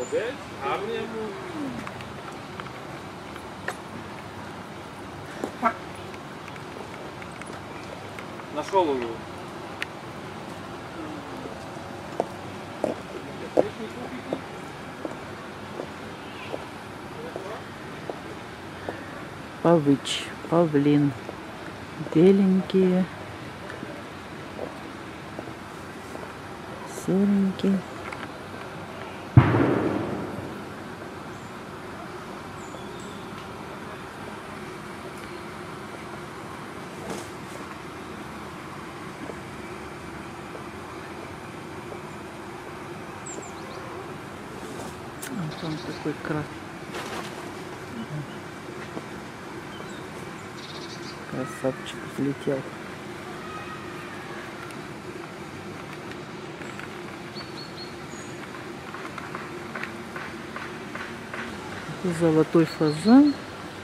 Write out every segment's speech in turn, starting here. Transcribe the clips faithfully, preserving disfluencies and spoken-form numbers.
Молодець, гарний йому. На що ловив? Павыч, павлин, беленькие, серенькие. А там такой крас. Красавчик взлетел. Золотой фазан.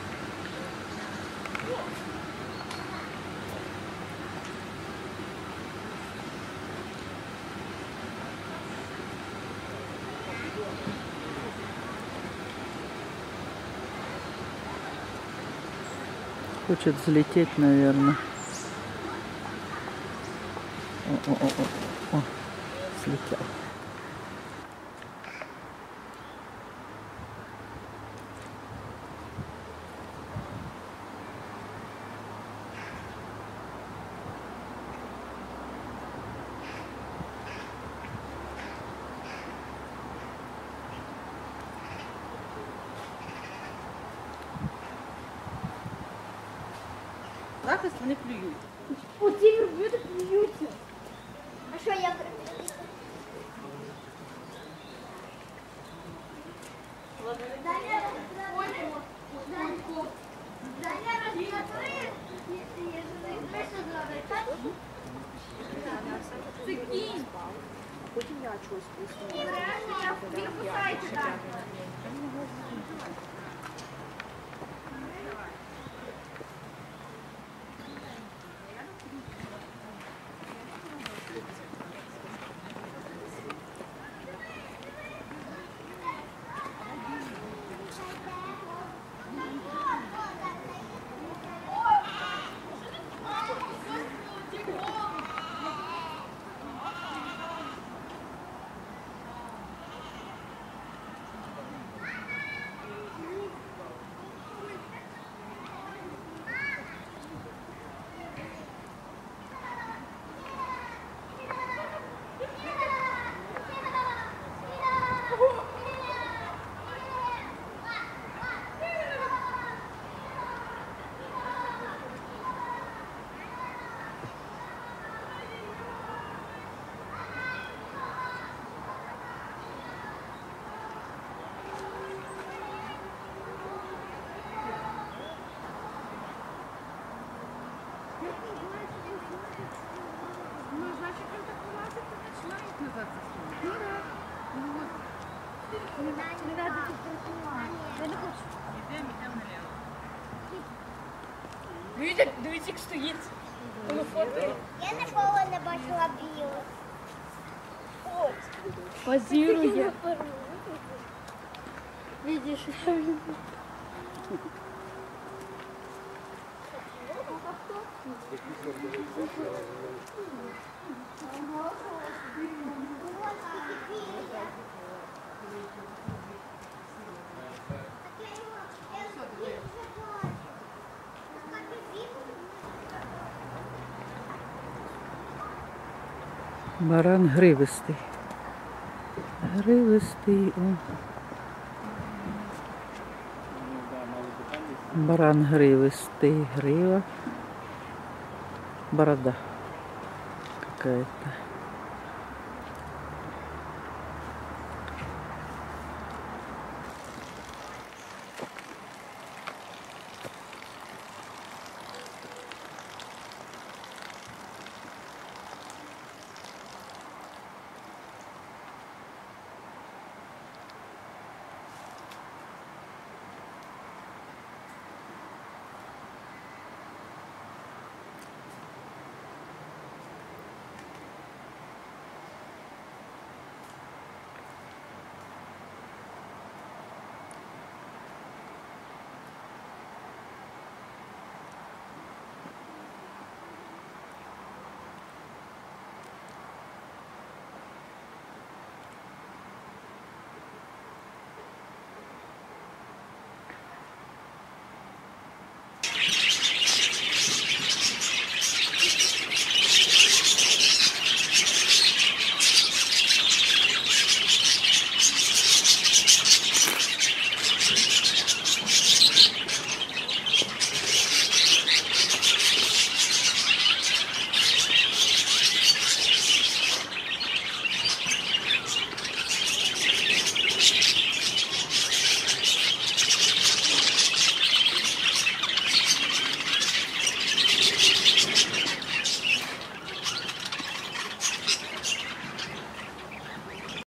Хочет взлететь, наверное. О, о, о, о, о, слетел. Захист вони клюють. Оці верблюди плюються. А що я Це кінь. Потім я чогось пустила. не надо тут. Я не хочу. Йдемо, йдемо наліво. Дивіться, як стоїть. Воно фото. Я ніколи не бачила білу. Позирує. Видиш, Баран гривистий. Гривистий. О. Баран гривистий. Грива. Борода какая-то.